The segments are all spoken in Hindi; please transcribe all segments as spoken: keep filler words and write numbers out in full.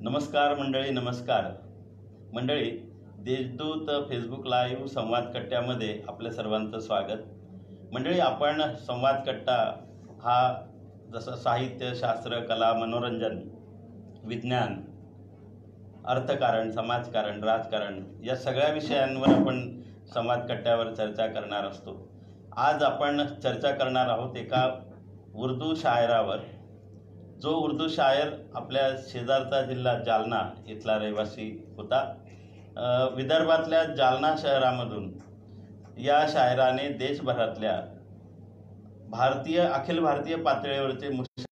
नमस्कार मंडळी, नमस्कार मंडळी. देशदूत फेसबुक लाईव्ह संवाद कट्ट्यामध्ये आपल्या सर्वांचं स्वागत. मंडळी, आपण संवाद कट्टा हा जसं साहित्य, शास्त्र, कला, मनोरंजन, विज्ञान, अर्थकारण, समाजकारण, राजकारण या सगळ्या विषयांवर आपण संवाद कट्ट्यावर चर्चा करणार असतो. आज आपण चर्चा करणार आहोत एका उर्दू शायरावर, जो उर्दू शायर आपल्या शेजारचा जिल्हा जालना इथला रहिवासी होता. विदर्भातल्या जालना शहरामधून या शायराने देशभरातल्या भारतीय अखिल भारतीय पातळीवरचे मुशायर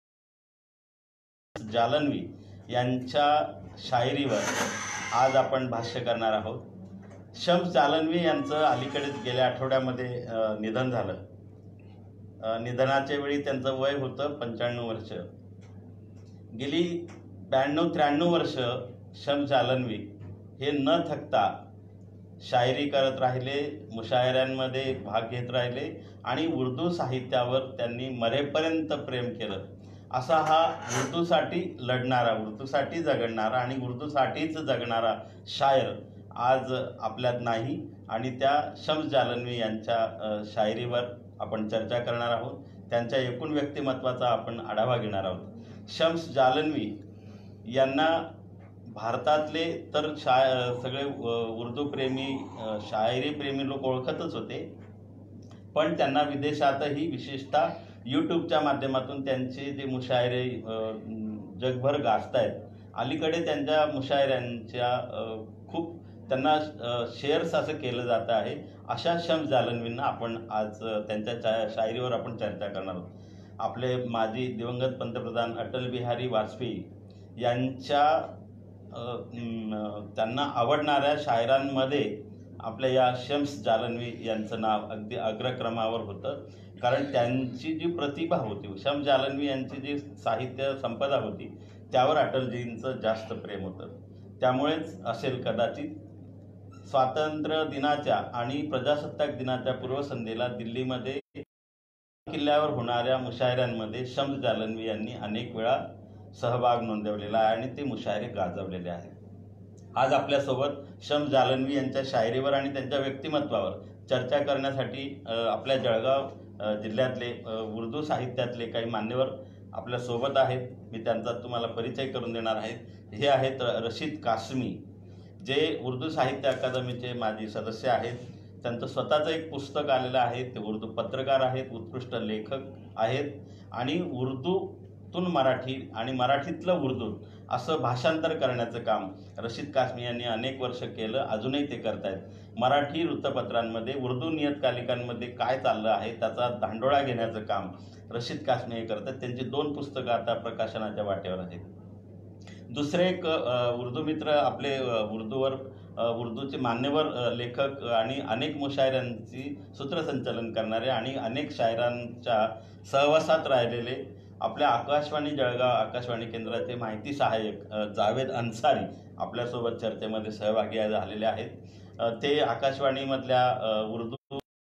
जालनवी यांच्या शायरीवर आज आपण भाष्य करणार आहोत. शम्स जालनवी यांचं अलीकडेच गेल्या आठवड्यामध्ये निधन झालं. निधनाच्या वेळी त्यांचं वय होतं पंच्याण्णव वर्ष. गेली ब्याण्णव त्र्याण्णव वर्ष शम्स जालनवी हे न थकता शायरी करत राहिले, मुशायऱ्यांमध्ये भाग घेत राहिले आणि उर्दू साहित्यावर त्यांनी मरेपर्यंत प्रेम केलं. असा हा उर्दूसाठी लढणारा, उर्दूसाठी जगणारा आणि उर्दूसाठीच जगणारा शायर आज आपल्यात नाही. आणि त्या शम्स जालनवी यांच्या शायरीवर आपण चर्चा करणार आहोत. त्यांच्या एकूण व्यक्तिमत्वाचा आपण आढावा घेणार आहोत. शम्स जालनवी यांना भारतातले तर शाय सगळे उर्दू प्रेमी, शायरी प्रेमी लोक ओळखतच होते, पण त्यांना विदेशातही विशेषतः यूट्यूबच्या माध्यमातून त्यांचे जे मुशायरे जगभर गाजत आहेत. अलीकडे त्यांच्या मुशायऱ्यांच्या खूप त्यांना शेअर्स असं केलं जातं आहे. अशा शम्स जालनवींना आपण आज त्यांच्या शायरीवर आपण चर्चा करणार आहोत. आपले माजी दिवंगत पंतप्रधान अटल बिहारी वाजपेयी यांच्या त्यांना आवडणाऱ्या शायरांमध्ये आपल्या या शम्स जालनवी यांचं नाव अगदी अग्रक्रमावर होतं. कारण त्यांची जी प्रतिभा होती, शम्स जालनवी यांची जी साहित्य संपदा होती, त्यावर अटलजींचं जास्त प्रेम होतं. त्यामुळेच असेल कदाचित स्वातंत्र्य दिनाच्या आणि प्रजासत्ताक दिनाच्या पूर्वसंध्येला दिल्लीमध्ये किल्ल्यावर होणाऱ्या मुशायऱ्यांमध्ये शम्स जालनवी यांनी अनेक वेळा सहभाग नोंदवलेला आहे आणि ते मुशायरे गाजवलेले आहेत. आज आपल्यासोबत शम्स जालनवी यांच्या शायरीवर आणि त्यांच्या व्यक्तिमत्वावर चर्चा करण्यासाठी आपल्या जळगाव जिल्ह्यातले उर्दू साहित्यातले काही मान्यवर आपल्यासोबत आहेत. मी त्यांचा तुम्हाला परिचय करून देणार आहे. हे आहेत रशीद कासमी, जे उर्दू साहित्य अकादमीचे माजी सदस्य आहेत. त्यांचं स्वतःचं एक पुस्तक आलेलं आहे. ते उर्दू पत्रकार आहेत, उत्कृष्ट लेखक आहेत आणि उर्दूतून मराठी आणि मराठीतलं उर्दू असं भाषांतर करण्याचं काम रशीद कासमी यांनी अनेक वर्ष केलं. अजूनही ते करत आहेत. मराठी वृत्तपत्रांमध्ये, उर्दू नियतकालिकांमध्ये काय चाललं आहे त्याचा धांडोळा घेण्याचं काम रशीद कासमी हे करतात. त्यांची दोन पुस्तकं आता प्रकाशनाच्या वाटेवर आहेत. दुसरे एक उर्दू मित्र आपले उर्दूवर उर्दूचे मान्यवर लेखक आणि अनेक मुशायऱ्यांची सूत्रसंचालन करणारे आणि अनेक शायरांच्या सहवासात राहिलेले आपल्या आकाशवाणी जळगाव आकाशवाणी केंद्राचे माहिती सहाय्यक जावेद अन्सारी आपल्यासोबत चर्चेमध्ये सहभागी झालेले आहेत. ते आकाशवाणीमधल्या उर्दू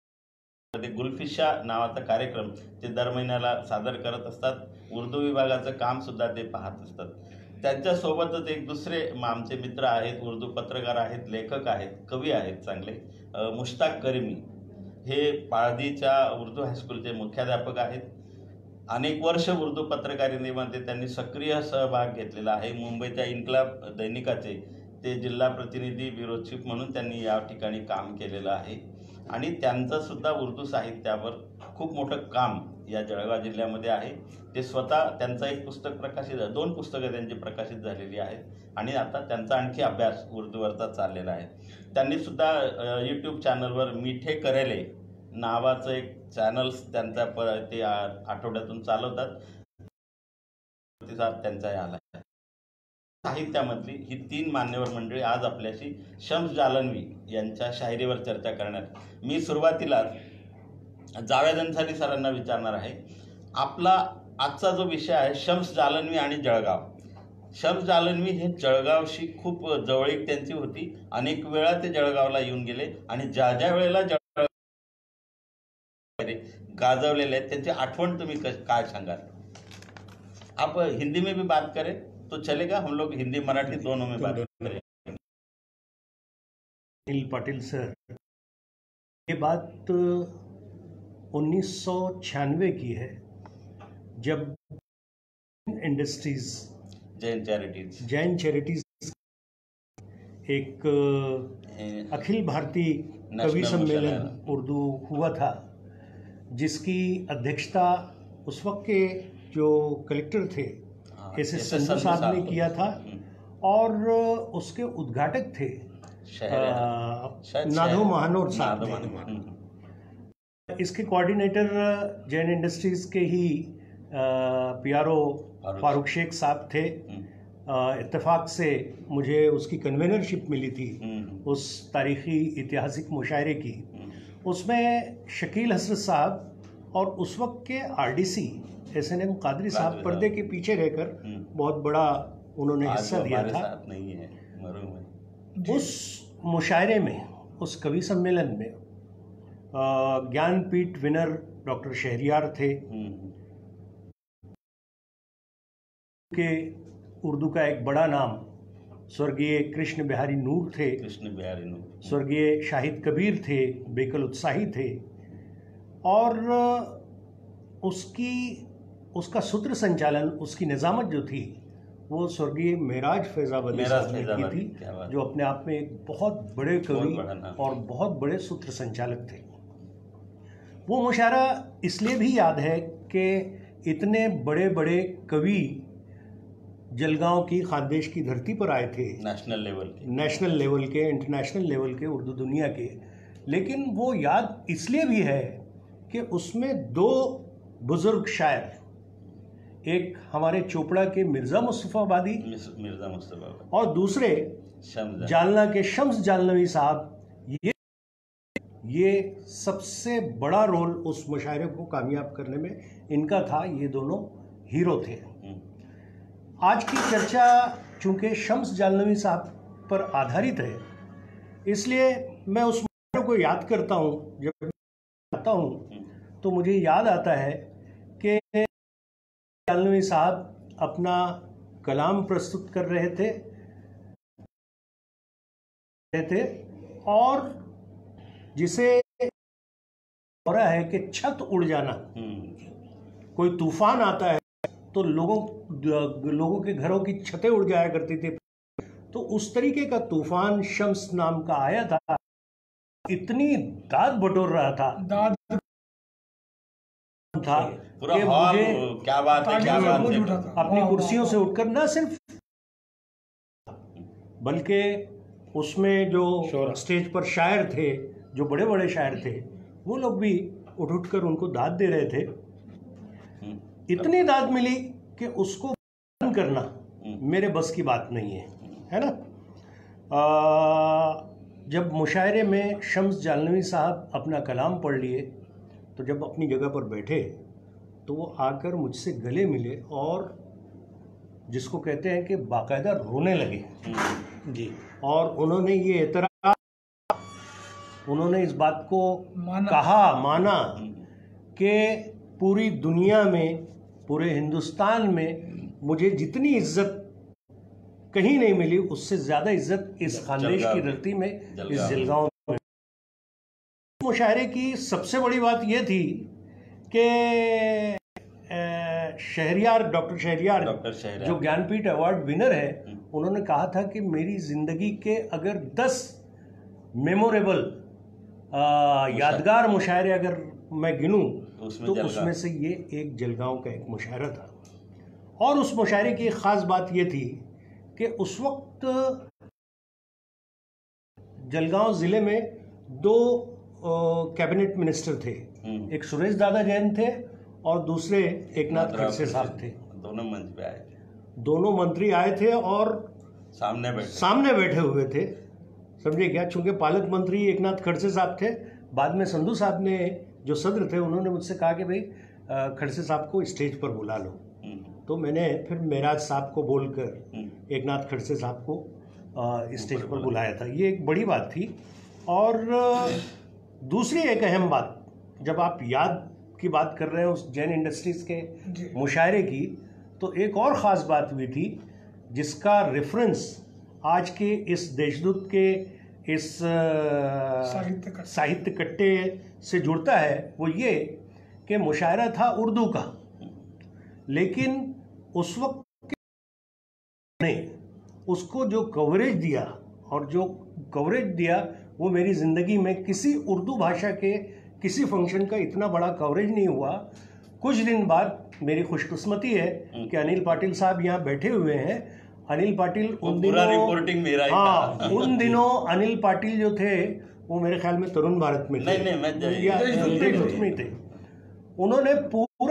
गुलफिशा नावाचा कार्यक्रम ते दर महिन्याला सादर करत असतात. उर्दू विभागाचं कामसुद्धा ते पाहत असतात. त्यांच्यासोबतच एक दुसरे आमचे मित्र आहेत, उर्दू पत्रकार आहेत, लेखक आहेत, कवी आहेत चांगले. मुश्ताक करीमी हे पाळदीच्या उर्दू हायस्कूलचे मुख्याध्यापक आहेत. अनेक वर्ष उर्दू पत्रकारितेमध्ये त्यांनी सक्रिय सहभाग घेतलेला आहे. मुंबईच्या इन्कलाब दैनिकाचे ते जिल्हा प्रतिनिधी, ब्युरो चीफ म्हणून त्यांनी या ठिकाणी काम केलेलं आहे. आणि त्यांचंसुद्धा उर्दू साहित्यावर खूप मोठं काम या जळगाव जिल्ह्यामध्ये आहे. ते स्वतः त्यांचं एक पुस्तक प्रकाशित, दोन पुस्तकं त्यांची प्रकाशित झालेली आहेत आणि आता त्यांचा आणखी अभ्यास उर्दूवरचा चाललेला आहे. त्यांनीसुद्धा यूट्यूब चॅनलवर मीठे करेले नावाचं एक चॅनल्स त्यांचा प ते आठवड्यातून चालवतात. प्रतिसाद त्यांचाही आला आहे. साहित्यामधली ही तीन मान्यवर मंडळी आज आपल्याशी शम्स जालनवी यांच्या शायरीवर चर्चा करण्यात. मी सुरुवातीला जावेद अन्सारी सरांना विचारणार आहे. आपला आजचा जो विषय आहे शम्स जालनवी आणि जळगाव. शम्स जालनवी हे जळगावशी खूप जवळीक त्यांची होती. अनेक वेळा ते जळगावला येऊन गेले आणि ज्या ज्या वेळेला जळगाव गाजवलेले आहेत त्यांची आठवण तुम्ही काय सांगाल? आप हिंदी में भी बात करें तो चलेगा, हम लोग हिंदी मराठी दोनों में बात करें। अनिल पाटिल सर, ये बात उन्नीस सौ छियानवे की है, जब industries Jain charities Jain charities एक अखिल भारतीय कवि सम्मेलन उर्दू हुआ था, जिसकी अध्यक्षता उस वक्त के जो कलेक्टर थे एस एस संधू साहब ने किया था, और उसके उद्घाटक थे नाधो महानोर साहब ने। इसके कोऑर्डिनेटर जैन इंडस्ट्रीज के ही पियारो फारूक शेख साहब थे। इत्तेफाक से मुझे उसकी कन्वेनरशिप मिली थी उस तारीखी ऐतिहासिक मुशायरे की। उसमें शकील हसरत साहब और उस वक्त के RDC S N M Qadri साहब पर्दे के पीछे रहकर बहुत बड़ा उन्होंने हिस्सा दिया था। नहीं है उस मुशायरे में, उस कवि सम्मेलन में ज्ञानपीठ विनर डॉक्टर शहरियार थे, के उर्दू का एक बड़ा नाम स्वर्गीय कृष्ण बिहारी नूर थे, कृष्ण बिहारी नूर स्वर्गीय शाहिद कबीर थे, बेकल उत्साही थे, और उसकी उसका सूत्र संचालन, उसकी निजामत जो थी वो स्वर्गीय मेराज फैजाबादी साहब ने की थी, जो अपने आप में एक बहुत बड़े कवि और बहुत बड़े सूत्र संचालक थे। वो मुशायरा इसलिए भी याद है कि इतने बड़े बड़े कवि जलगांव की खानदेश की धरती पर आए थे, नेशनल लेवल के नेशनल लेवल के इंटरनेशनल लेवल के उर्दू दुनिया के। लेकिन वो याद इसलिए भी है कि उसमें दो बुजुर्ग शायर, एक हमारे चोपड़ा के मिर्ज़ा मुस्तफ़ाबादी मिर्ज़ा मुस्तफ़ा और दूसरे जालना के शम्स जालनवी साहब, ये ये सबसे बड़ा रोल उस मुशायरे को कामयाब करने में इनका था। ये दोनों हीरो थे। आज की चर्चा चूंकि शम्स जालनवी साहब पर आधारित है, इसलिए मैं उस मुशायरे को याद करता हूँ। जब आता हूँ तो मुझे याद आता है कि जालनवी साहब अपना कलाम प्रस्तुत कर रहे थे थे और जिसे हो रहा है कि छत उड़ जाना, कोई तूफान आता है तो लोगों लोगों के घरों की छतें उड़ जाया करती थी। तो उस तरीके का तूफान शम्स नाम का आया था, इतनी दाद बटोर रहा था दाद था पूरा हॉल, क्या बात है, क्या बात है, अपनी कुर्सियों से उठकर, न सिर्फ बल्कि उसमें जो स्टेज पर शायर थे, जो बड़े बड़े शायर थे, वो लोग भी उठ उठ कर उनको दाद दे रहे थे। इतनी दाद मिली कि उसको बयान करना मेरे बस की बात नहीं है, है ना। आ, जब मुशायरे में शम्स जालनवी साहब अपना कलाम पढ़ लिए तो जब अपनी जगह पर बैठे तो वो आकर मुझसे गले मिले और जिसको कहते हैं कि बाकायदा रोने लगे जी। और उन्होंने ये एतराफ़, उन्होंने इस बात को माना, कहा माना कि पूरी दुनिया में, पूरे हिंदुस्तान में मुझे जितनी इज्जत कहीं नहीं मिली, उससे ज़्यादा इज्जत इस खानदेश की धरती में, इस जलगांव में। मुशायरे की सबसे बड़ी बात यह थी कि शहरियार डॉक्टर शहरियार, डॉक्टर शहरियार जो ज्ञानपीठ अवार्ड विनर है, उन्होंने कहा था कि मेरी ज़िंदगी के अगर दस मेमोरेबल यादगार मुशायरे अगर मैं गिनूं तो उसमें, तो उसमें से ये एक जलगांव का एक मुशायरा था। और उस मुशायरे की एक ख़ास बात ये थी कि उस वक्त जलगांव ज़िले में दो कैबिनेट मिनिस्टर थे, एक सुरेश दादा जैन थे और दूसरे एकनाथ खड़से साहब थे। दोनों मंच पे आए थे, दोनों मंत्री आए थे और सामने बैठे सामने बैठे हुए थे, समझे क्या। चूंकि पालक मंत्री एकनाथ खड़से साहब थे, बाद में संधू साहब ने जो सदर थे, उन्होंने मुझसे कहा कि भाई खड़से साहब को स्टेज पर बुला लो। तो मैंने फिर मेराज साहब को बोलकर एकनाथ खड़से साहब को स्टेज पर बुलाया था। ये एक बड़ी बात थी। और दूसरी एक अहम बात, जब आप याद की बात कर रहे हैं उस जैन इंडस्ट्रीज के मुशायरे की, तो एक और ख़ास बात हुई थी जिसका रेफरेंस आज के इस देशदूत के इस साहित्य कट्टे साहित्य कट्टे से जुड़ता है वो ये कि मुशायरा था उर्दू का, लेकिन उस वक्त ने उसको जो कवरेज दिया और जो कवरेज दिया वो मेरी ज़िंदगी में किसी उर्दू भाषा के किसी फंक्शन का इतना बड़ा कवरेज नहीं हुआ। कुछ दिन बाद मेरी खुशकिस्मती है कि अनिल पाटिल साहब यहाँ बैठे हुए हैं। अनिल पाटिल उन दिनों रिपोर्टिंग मेरा ही हाँ था। उन दिनों अनिल पाटिल जो थे वो मेरे ख्याल में तरुण भारत में थे। नहीं नहीं मैं या देशदूत में थे। उन्होंने पूरा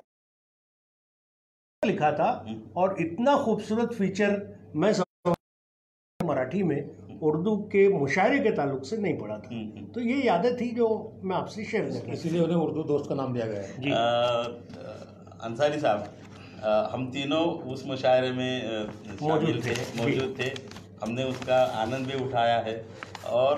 लिखा था और इतना खूबसूरत फीचर मैं मराठी में उर्दू के मुशायरे के ताल्लुक से नहीं पढ़ा था। तो ये यादें थी जो मैं आपसे शेयर कर रहा हूं। इसीलिए उन्हें उर्दू दोस्त का नाम दिया गया है। जी अंसारी साहब, हम तीनों उस मुशायरे में शामिल थे, मौजूद थे। हमने उसका आनंद भी उठाया है और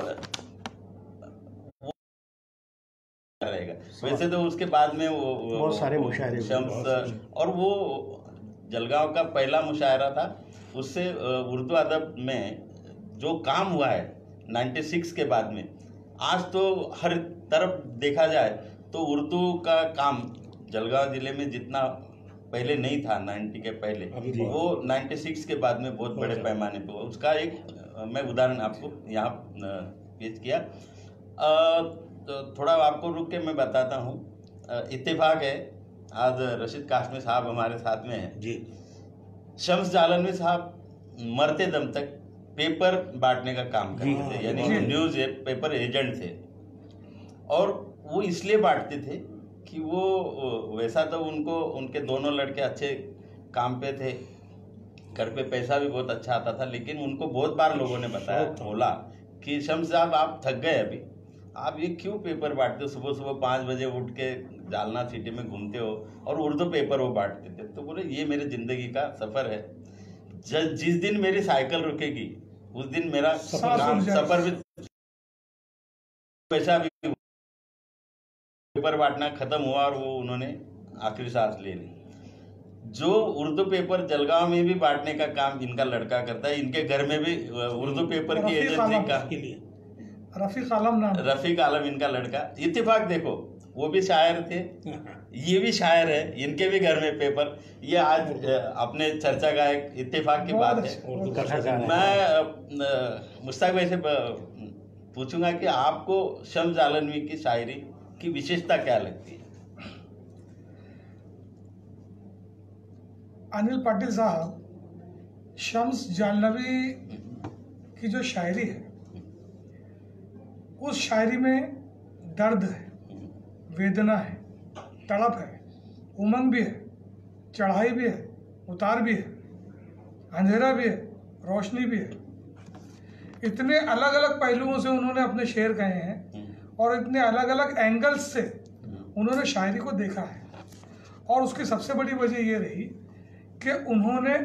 रहेगा। वैसे तो उसके बाद में वो बहुत सारे मुशायरे शम्स, और वो जलगांव का पहला मुशायरा था। उससे उर्दू अदब में जो काम हुआ है छियानवे के बाद में, आज तो हर तरफ देखा जाए तो उर्दू का काम जलगांव जिले में जितना पहले नहीं था, नब्बे के पहले, वो छियानवे के बाद में बहुत बड़े पैमाने पे हुआ। उसका एक मैं उदाहरण आपको यहाँ पेश किया। तो थोड़ा आपको रुक के मैं बताता हूँ। इत्तेफाक है आज रशीद कासमी साहब हमारे साथ में हैं जी। शम्स जालनवी साहब मरते दम तक पेपर बांटने का काम करते थे, यानी न्यूज़ पेपर एजेंट थे। और वो इसलिए बांटते थे कि वो वैसा तो उनको उनके दोनों लड़के अच्छे काम पे थे, घर पे पैसा भी बहुत अच्छा आता था, लेकिन उनको बहुत बार लोगों ने बताया, बोला कि शम्स साहब आप थक गए अभी, आप ये क्यों पेपर बांटते हो, सुबह सुबह पाँच बजे उठ के जालना सिटी में घूमते हो, और उर्दू पेपर वो बांटते थे। तो बोले ये मेरे ज़िंदगी का सफ़र है, जिस दिन मेरी साइकिल रुकेगी उस दिन मेरा काम सफ़र भी पैसा भी पेपर बांटना खत्म हुआ और वो उन्होंने आखिरी सांस ले ली। जो उर्दू पेपर जलगांव में भी बांटने का काम इनका लड़का करता है, इनके घर में भी उर्दू पेपर की एजेंसी का रफीक आलम नाम रफीक आलम इनका लड़का। इत्तेफाक देखो, वो भी शायर थे, ये भी शायर है, इनके भी घर में पेपर। ये आज अपने चर्चा का एक इत्तेफाक की बात है। मैं मुश्ताक भाई से पूछूंगा कि आपको शम्स जालनवी की शायरी की विशेषता क्या लगती है? अनिल पाटिल साहब, शम्स जालनवी की जो शायरी है उस शायरी में दर्द है, वेदना है, तड़प है, उमंग भी है, चढ़ाई भी है, उतार भी है, अंधेरा भी है, रोशनी भी है। इतने अलग अलग पहलुओं से उन्होंने अपने शेर कहे हैं और इतने अलग अलग एंगल्स से उन्होंने शायरी को देखा है। और उसकी सबसे बड़ी वजह ये रही कि उन्होंने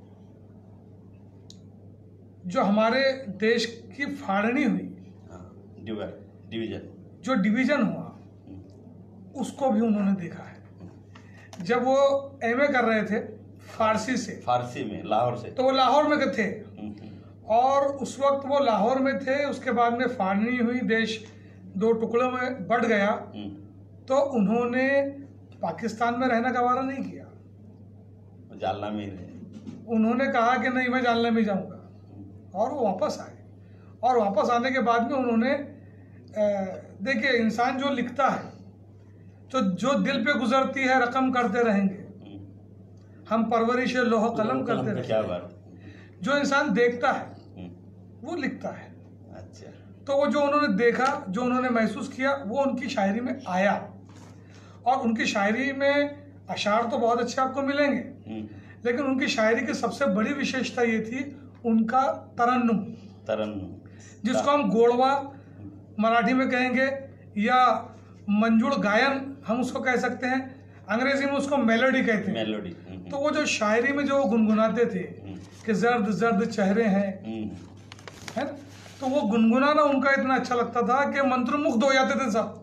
जो हमारे देश की फाड़नी हुई, डिवीजन जो डिवीजन हुआ, उसको भी उन्होंने देखा है। जब वो एमए कर रहे थे फारसी से, फारसी में लाहौर से, तो वो लाहौर में थे और उस वक्त वो लाहौर में थे। उसके बाद में फाड़नी हुई, देश दो टुकड़ों में बढ़ गया, तो उन्होंने पाकिस्तान में रहना गवारा नहीं किया, जालना में रहे। उन्होंने कहा कि नहीं मैं जालना में जाऊंगा, और वो वापस आए। और वापस आने के बाद में उन्होंने, देखिए इंसान जो लिखता है तो जो दिल पे गुजरती है रकम करते रहेंगे, हम परवरिश लोह कलम करते रहेंगे। क्या बात। जो इंसान देखता है वो लिखता है। अच्छा। तो वो जो उन्होंने देखा, जो उन्होंने महसूस किया, वो उनकी शायरी में आया। और उनकी शायरी में अशार तो बहुत अच्छे आपको मिलेंगे, लेकिन उनकी शायरी की सबसे बड़ी विशेषता ये थी उनका तरन्नुम, तरन्नुम जिसको हम गोड़वा मराठी में कहेंगे या मंजूड़ गायन हम उसको कह सकते हैं, अंग्रेजी में उसको मेलोडी कहते हैं। मेलोडी। तो वो जो शायरी में जो वो गुनगुनाते थे कि जर्द जर्द चेहरे हैं, है ना, तो वो गुनगुनाना उनका इतना अच्छा लगता था कि मंत्रमुग्ध हो जाते थे सब।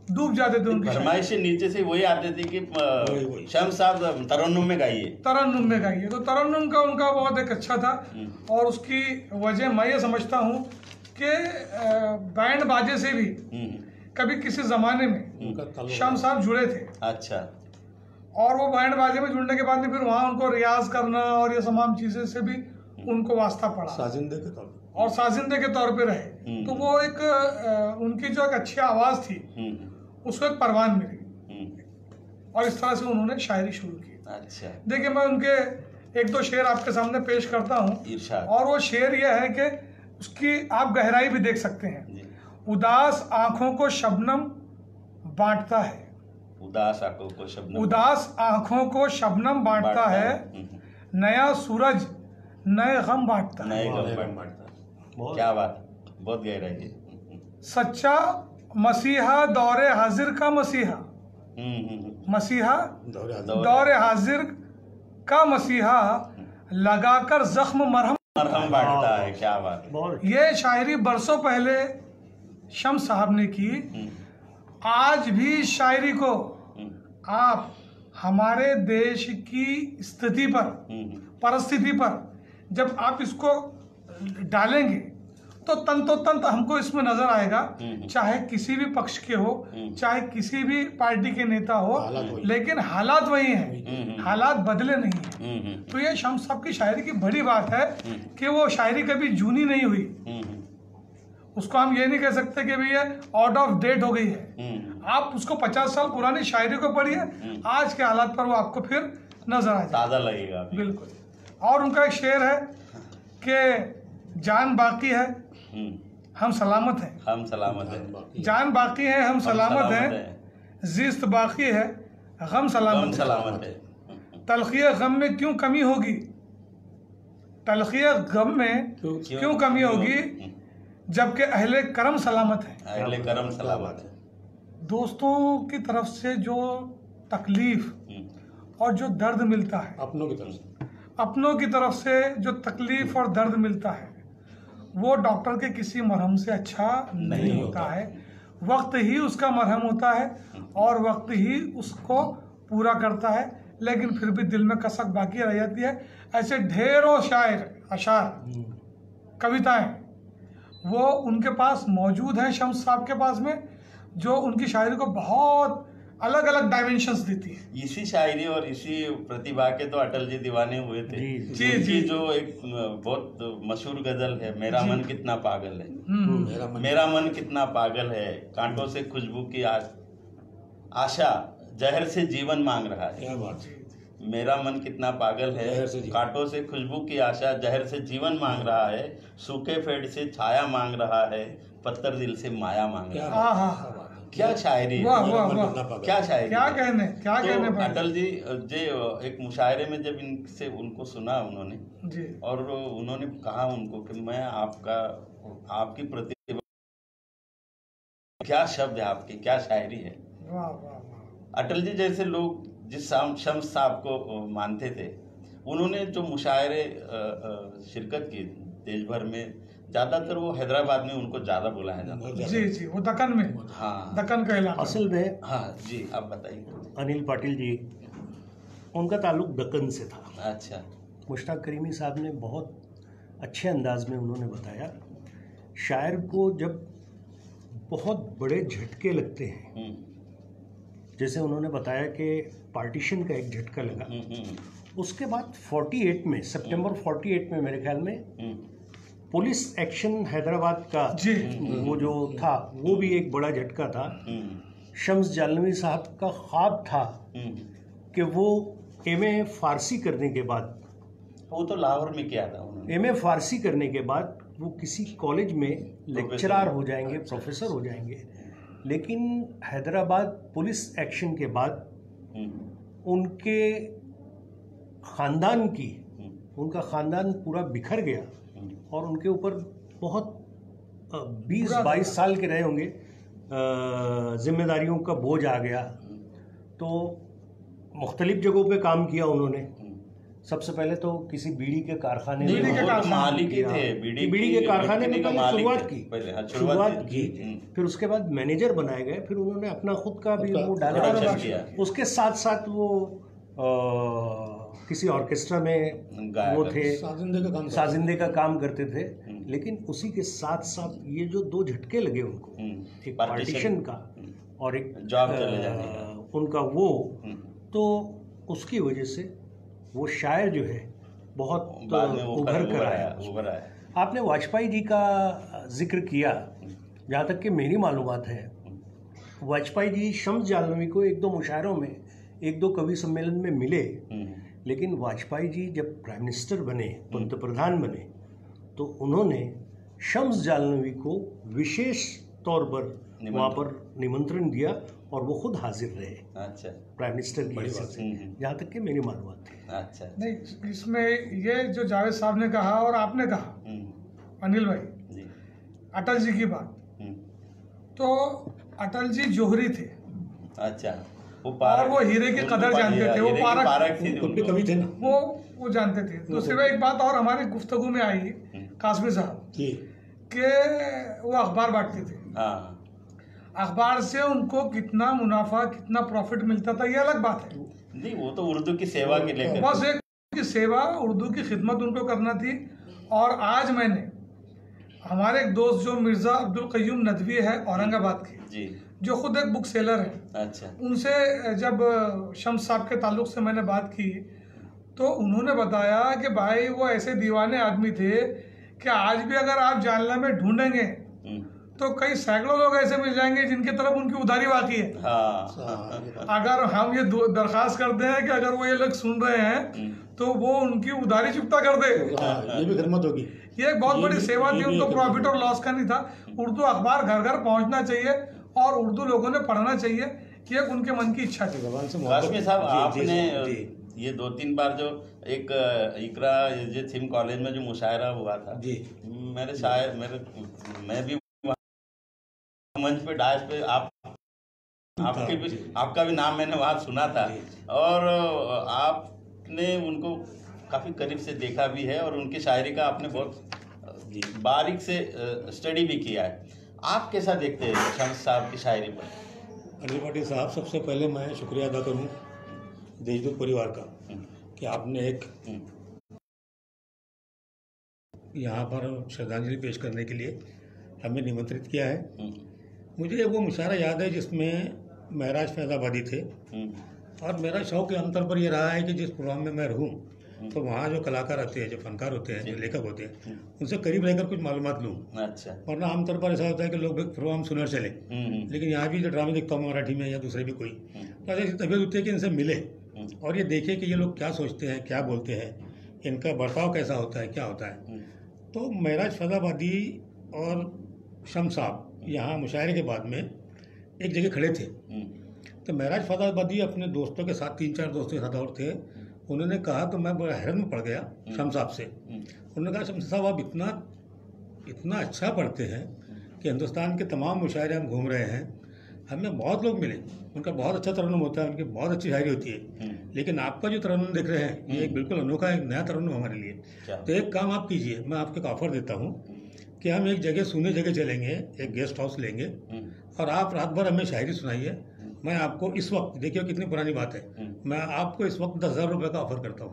डूब जाते थे उनकी शायरी। फरमाइशें नीचे से वही आते थे कि वही, वही। अ, शम्स साहब तरन्नुम में गाइए। तरन्नुम में गाइए, तो तरन्नुम का उनका बहुत एक अच्छा था। और उसकी वजह मैं ये समझता हूँ कि अ, बैंड बाजे से भी हम्म, कभी किसी ज़माने में उनका ताल्लुक शम्स साहब जुड़े थे, अच्छा। और वो बैंड बाजे में जुड़ने के बाद में फिर वहाँ उनको रियाज करना और ये तमाम चीज़ें से भी उनको वास्ता पड़ा, साजिंदे के तौर पर। और साजिंदे के तौर पे रहे। हम्म। तो वो एक अ, उनकी जो एक अच्छी आवाज़ थी हम्म, उसको एक परवान मिली, हम्म, और इस तरह से उन्होंने शायरी शुरू की। अच्छा। देखिए, मैं उनके एक दो शेर आपके सामने पेश करता हूँ, इरशाद। और वो शेर यह है कि उसकी आप गहराई भी देख सकते हैं। जी। उदास आंखों को शबनम बांटता है, उदास आंखों को शबनम उदास आंखों को शबनम बांटता है, हम्म, नया सूरज नए गम बांटता है। नए नए गम गम बांटता। बहुत क्या बात, बहुत गहराई है। सच्चा मसीहा दौरे हाजिर का मसीहा, हम्म, हम्म, मसीहा दौरे आज़ाद। दौरे- दौरे हाजिर का मसीहा, लगाकर जख्म मरहम। मरहम बांटता है, क्या बात है। बहुत ये शायरी बरसों पहले शम्स साहब ने की। हम्म, आज भी इस शायरी को हम्म, आप हमारे देश की स्थिति पर, हम्म, परिस्थिति पर जब आप इसको डालेंगे तो तंतो तंत हमको इसमें नजर आएगा, हम्म। चाहे किसी भी पक्ष के हो, हम्म। चाहे किसी भी पार्टी के नेता हो, हालात वही। लेकिन हालात वही हैं, हम्म, हालात बदले नहीं हैं। हम्म, हम्म, तो ये शम्स साहब की शायरी की बड़ी बात है हम्म। कि वो शायरी कभी जूनी नहीं हुई। हम्म, उसको हम ये नहीं कह सकते कि भैया आउट ऑफ डेट हो गई है। हम्म, आप उसको पचास साल पुरानी शायरी को पढ़िए, आज के हालात पर वो आपको फिर नजर आ जाए। ताज़ा लगेगा अभी। बिल्कुल। और उनका एक शेर है कि जान बाकी है हम्म, हम सलामत हैं, हम सलामत है, जान बाकी है हम सलामत सलामत हैं, है। जिस्त बाकी है गम हम सलामत है। सलामत है। तलखिया गम में क्यों कमी होगी, तलखिया गम में क्यों क्यों कमी होगी, जबकि अहले करम सलामत है। अगले करम सलामत है। दोस्तों की तरफ से जो तकलीफ हम्म, और जो दर्द मिलता है, अपनों की तरफ से। अपनों की तरफ से जो तकलीफ और दर्द मिलता है, वो डॉक्टर के किसी मरहम से अच्छा नहीं नहीं होता होता। है। वक्त ही उसका मरहम होता है और वक्त ही उसको पूरा करता है, लेकिन फिर भी दिल में कसक बाकी रह जाती है। ऐसे ढेरों शायर, अशार, कविताएं वो उनके पास मौजूद हैं, शम्स साहब के पास में, जो उनकी शायरी को बहुत अलग अलग डायमेंशंस देती है। इसी शायरी और इसी प्रतिभा के तो अटल जी दीवाने हुए थे। जी, जी, उनकी जी। जो एक बहुत मशहूर गजल है, मेरा जी। मन कितना पागल है, हम्म, मेरा मन मेरा मन कितना पागल है, कांटों से खुशबू की आ- आशा जहर से जीवन मांग रहा है। क्या बात है। मेरा मन कितना पागल है, जहर से जीवन। कांटों से खुशबू की आशा जहर से जीवन मांग रहा है, सूखे पेड़ से छाया मांग रहा है, पत्थर दिल से माया मांग क्या रहा है। हाँ, बात है, हाँ। क्या बात है। क्या शायरी है। वाह, मेरा वाह, मन वाह। कितना पागल क्या है। शायरी क्या है। कहने क्या तो कहने पर अटल जी जो एक मुशायरे में जब इनसे उनको सुना उन्होंने, जी। और उन्होंने कहा उनको कि मैं आपका आपकी प्रतिभा, क्या शब्द है आपकी, क्या शायरी है। वाह वाह वाह। अटल जी जैसे लोग जिस शाम- शम्स साहब को मानते थे, उन्होंने जो मुशायरे अ, अ, शिरकत की देश भर में, ज़्यादातर वो हैदराबाद में उनको ज़्यादा बुलाया जाता बहुत था। जी जी, वो दक्कन में, हाँ दक्कन का इलाका। असल में हाँ जी, आप बताइए। अनिल पाटिल जी, उनका ताल्लुक दक्कन से था। अच्छा। मुश्ताक करीमी साहब ने बहुत अच्छे अंदाज में उन्होंने बताया, शायर को जब बहुत बड़े झटके लगते हैं, हम्म, जैसे उन्होंने बताया कि पार्टीशन का एक झटका लगा, हम्म, हम्म, उसके बाद अड़तालीस में, सितंबर अड़तालीस में मेरे ख्याल में हम्म, पुलिस एक्शन हैदराबाद का जी। वो जो था, वो भी एक बड़ा झटका था। हम्म, शम्स जालनवी साहब का ख्वाब था हम्म। कि वो एमए फारसी करने के बाद वो तो लाहौर में किया था उन्होंने। एमए फारसी करने के बाद वो किसी कॉलेज में लेक्चरार हो जाएंगे, अच्छा, प्रोफेसर हो जाएंगे। लेकिन हैदराबाद पुलिस एक्शन के बाद हम्म, उनके ख़ानदान की हम्म, उनका ख़ानदान पूरा बिखर गया हम्म, और उनके ऊपर बहुत बीस बुरा बाईस लगा। साल के रहे होंगे, अ, जिम्मेदारियों का बोझ आ गया। तो मुख्तलिफ जगहों पे काम किया उन्होंने, हम्म, सबसे पहले तो किसी बीड़ी के कारखाने नहीं, बीड़ी के वो तो कारखाने मालिक ही हाँ, थे बीड़ी बीड़ी के कारखाने में कंपनी का पहले मालिक शुरुआत थे। की पहले हाँ, शुरुआत थी। की हम्म, फिर उसके बाद मैनेजर बनाए गए, फिर उन्होंने अपना खुद का भी अपना वो डाला। प्रोडक्शन किया। उसके साथ साथ वो अ, किसी ऑर्केस्ट्रा में गाया वो करते थे, साजिंदे का काम साजिंदे का काम करते थे। हम्म। लेकिन उसी के साथ साथ ये जो दो झटके लगे उनको, हम्म, एक partition, पार्टीशन का और एक जॉब अ, चले जाने का। उनका वो, हम्म, तो उसकी वजह से वो शायर जो है बहुत बाद में वो उभर कर आया आया। उभर आया। आपने वाजपेयी जी का जिक्र किया, जहाँ तक कि मेरी मालूमात है वाजपेयी जी शम्स जालनवी को एक दो मुशायरों में, एक दो कवि सम्मेलन में मिले, हम्म, लेकिन वाजपेयी जी जब प्राइम मिनिस्टर बने, पंत प्रधान बने, तो उन्होंने शम्स जालनवी को विशेष तौर पर निमंत्रण। वहाँ पर निमंत्रण दिया और वो खुद हाजिर रहे अच्छा प्राइम मिनिस्टर की बड़ी हैसियत बात से, है। हम्म। जहाँ तक कि मेरी मालूमात थी। अच्छा नहीं, इसमें ये जो जावेद साहब ने कहा और आपने कहा हम्म, अनिल भाई, जी अटल जी की बात, हम्म, तो अटल जी जोहरी थे अच्छा वो और वो हीरे की उनको कदर पा- जानते थे, वो हीरे की पारख- पारख थी खुद भी उनको। कवि थे ना वो वो जानते थे। दूसरी बात, एक बात और हमारी गुफ्तगू में आई कासमी साहब जी कि वो अखबार बांटते थे, हाँ अखबार से उनको कितना मुनाफा कितना प्रॉफिट मिलता था ये अलग बात है। नहीं वो तो उर्दू की सेवा के लेकर बस एक की सेवा, उर्दू की खिदमत उनको करना थी। और आज मैंने हमारे एक दोस्त जो मिर्ज़ा अब्दुल कयूम नदवी है औरंगाबाद के, जी जो खुद एक बुक सेलर है, अच्छा उनसे जब शम्स साहब के ताल्लुक से मैंने बात की तो उन्होंने बताया कि भाई वो ऐसे दीवाने आदमी थे कि आज भी अगर आप जालना में ढूंढेंगे हम्म, तो कई सैकड़ों लोग ऐसे मिल जाएंगे जिनकी तरफ उनकी उधारी बाकी है। हाँ हाँ, ये बात। अगर हम ये दु- दरखास्त करते हैं कि अगर वो ये लोग सुन रहे हैं हम्म, तो वो उनकी उधारी चुकता कर दे। हाँ, ये भी खिदमत होगी। ये एक बहुत ये बड़ी भी- सेवा ये थी, भी उनको एक- प्रॉफिट और लॉस का नहीं था। उर्दू अखबार घर घर पहुंचना चाहिए और उर्दू लोगों ने पढ़ना चाहिए, ये एक उनके मन की इच्छा थी। जबान से मोहब्बत- काश्मीर साहब जी, जी, आपने जी, ये दो तीन बार जो एक इकरा ये थीम कॉलेज में जो मुशायरा हुआ था जी मेरे शायद मेरे मैं भी वहाँ मंच पे डायस पे आप आपके भी आपका भी नाम मैंने वहाँ सुना था और आपने उनको काफी करीब से देखा भी है और उनकी शायरी का आपने बहुत जी बारीक से स्टडी भी किया है। आप कैसा देखते हैं शम्स साहब की शायरी पर? अनिल पाटिल साहब, सबसे पहले मैं शुक्रिया अदा करूं देशदूत परिवार का कि आपने एक यहाँ पर श्रद्धांजलि पेश करने के लिए हमें निमंत्रित किया है। मुझे वो मुशायरा याद है जिसमें महराज फैजाबादी थे और मेरा शौक के अंतर पर यह रहा है कि जिस प्रोग्राम में मैं रहूं तो वहाँ जो कलाकार होते हैं, जो फनकार होते हैं, जो लेखक होते हैं, उनसे करीब रहकर कुछ मालूमात लूँ। अच्छा वरना आमतौर पर ऐसा होता है कि लोग एक प्रोग्राम सुनकर चले, हम्म, लेकिन यहाँ भी जो ड्रामे देखता हूँ मराठी में या दूसरे भी कोई, तो ऐसी तबीयत होती है कि इनसे मिले और ये देखे कि ये लोग क्या सोचते हैं, क्या बोलते हैं, इनका बर्ताव कैसा होता है, क्या होता है। तो महराज फैजाबादी और शम्स साहब यहाँ मुशायरे के बाद में एक जगह खड़े थे। तो महराज फैजाबादी अपने दोस्तों के साथ, तीन चार दोस्तों के साथ और थे, उन्होंने कहा तो मैं बड़ा हैरत में पड़ गया शम्स साहब से। उन्होंने कहा शम्स साहब आप इतना इतना अच्छा पढ़ते हैं कि हिंदुस्तान के तमाम मुशायरे हम घूम रहे हैं, हमें बहुत लोग मिले, उनका बहुत अच्छा तरन्नुम होता है, उनकी बहुत अच्छी शायरी होती है, लेकिन आपका जो तरन्नुम देख रहे हैं ये एक बिल्कुल अनोखा, एक नया तरन्नुम हमारे लिए। तो एक काम आप कीजिए, मैं आपको एक ऑफर देता हूँ कि हम एक जगह सुने जगह चलेंगे, एक गेस्ट हाउस लेंगे और आप रात भर हमें शायरी सुनाइए। मैं आपको इस वक्त, देखिए कितनी पुरानी बात है, मैं आपको इस वक्त दस हज़ार रुपये का ऑफर करता